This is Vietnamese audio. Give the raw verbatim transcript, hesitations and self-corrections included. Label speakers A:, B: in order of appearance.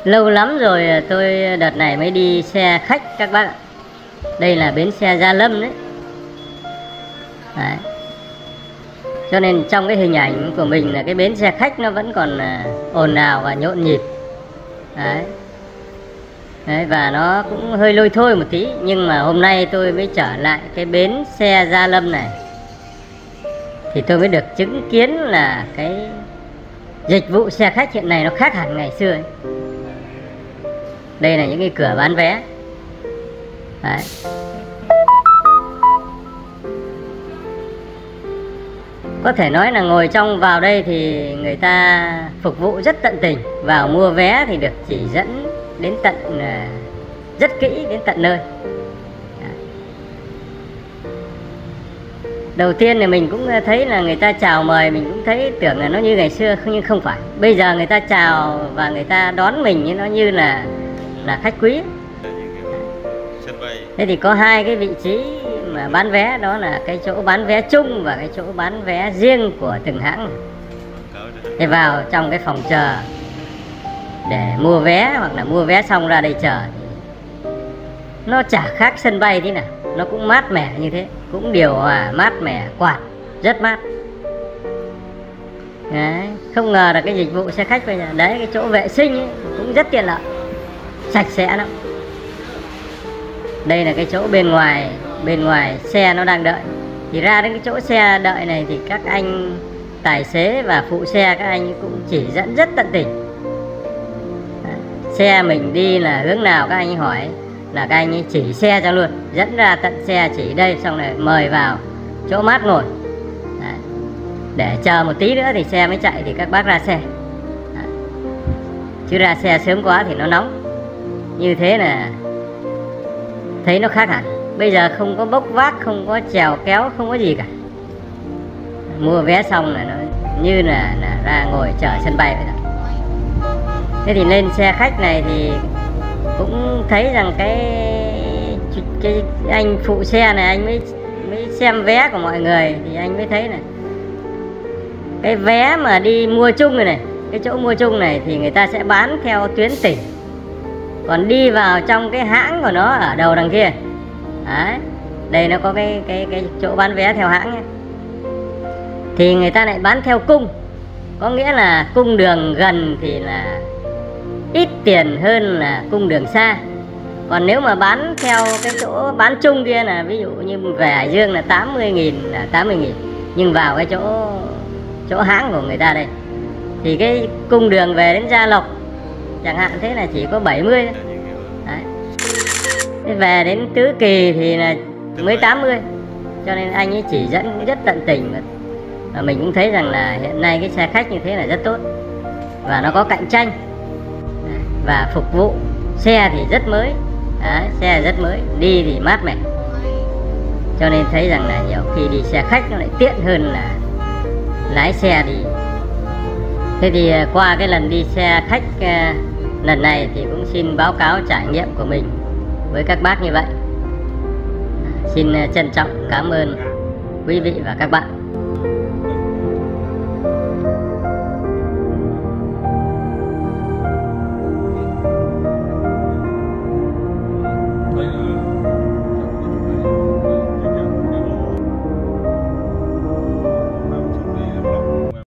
A: Lâu lắm rồi tôi đợt này mới đi xe khách các bác ạ. Đây là bến xe Gia Lâm đấy. Đấy. Cho nên trong cái hình ảnh của mình là cái bến xe khách nó vẫn còn ồn ào và nhộn nhịp. Đấy. Đấy, và nó cũng hơi lôi thôi một tí. Nhưng mà hôm nay tôi mới trở lại cái bến xe Gia Lâm này, thì tôi mới được chứng kiến là cái dịch vụ xe khách hiện nay nó khác hẳn ngày xưa ấy. Đây là những cái cửa bán vé. Đấy. Có thể nói là ngồi trong vào đây thì người ta phục vụ rất tận tình. Vào mua vé thì được chỉ dẫn đến tận rất kỹ, đến tận nơi. Đầu tiên thì mình cũng thấy là người ta chào mời, mình cũng thấy tưởng là nó như ngày xưa, nhưng không phải. Bây giờ người ta chào và người ta đón mình nó như là là khách quý. Thế thì có hai cái vị trí mà bán vé, đó là cái chỗ bán vé chung và cái chỗ bán vé riêng của từng hãng. Thế vào trong cái phòng chờ để mua vé hoặc là mua vé xong ra đây chờ thì nó chả khác sân bay thế nào, nó cũng mát mẻ như thế, cũng điều hòa mát mẻ, quạt rất mát. Đấy, không ngờ là cái dịch vụ xe khách bây giờ đấy, cái chỗ vệ sinh ấy, cũng rất tiện lợi, sạch sẽ lắm. Đây là cái chỗ bên ngoài, bên ngoài xe nó đang đợi. Thì ra đến cái chỗ xe đợi này thì các anh tài xế và phụ xe các anh cũng chỉ dẫn rất tận tình. Đấy, xe mình đi là hướng nào các anh hỏi là các anh ấy chỉ xe cho luôn, dẫn ra tận xe chỉ đây, xong rồi mời vào chỗ mát ngồi. Đấy, để chờ một tí nữa thì xe mới chạy thì các bác ra xe. Đấy, chứ ra xe sớm quá thì nó nóng. Như thế là thấy nó khác hẳn. Bây giờ không có bốc vác, không có chèo kéo, không có gì cả. Mua vé xong là nó như là, là ra ngồi chờ sân bay vậy đó. Thế thì lên xe khách này thì cũng thấy rằng cái cái anh phụ xe này anh mới mới xem vé của mọi người thì anh mới thấy này, cái vé mà đi mua chung này này, cái chỗ mua chung này thì người ta sẽ bán theo tuyến tỉnh, còn đi vào trong cái hãng của nó ở đầu đằng kia. Đấy, đây nó có cái cái cái chỗ bán vé theo hãng ấy, thì người ta lại bán theo cung, có nghĩa là cung đường gần thì là ít tiền hơn là cung đường xa. Còn nếu mà bán theo cái chỗ bán chung kia là ví dụ như về Hải Dương là tám mươi nghìn là tám mươi nghìn, nhưng vào cái chỗ chỗ hãng của người ta đây thì cái cung đường về đến Gia Lộc chẳng hạn thế là chỉ có bảy mươi thôi. Đấy. Thế về đến Tứ Kỳ thì là mới tám mươi. Cho nên anh ấy chỉ dẫn rất tận tình. Và mình cũng thấy rằng là hiện nay cái xe khách như thế là rất tốt, và nó có cạnh tranh. Đấy. Và phục vụ xe thì rất mới. Đấy, xe rất mới, đi thì mát mẻ. Cho nên thấy rằng là nhiều khi đi xe khách nó lại tiện hơn là lái xe đi. Thế thì qua cái lần đi xe khách lần này thì cũng xin báo cáo trải nghiệm của mình với các bác như vậy. Xin trân trọng cảm ơn quý vị và các bạn.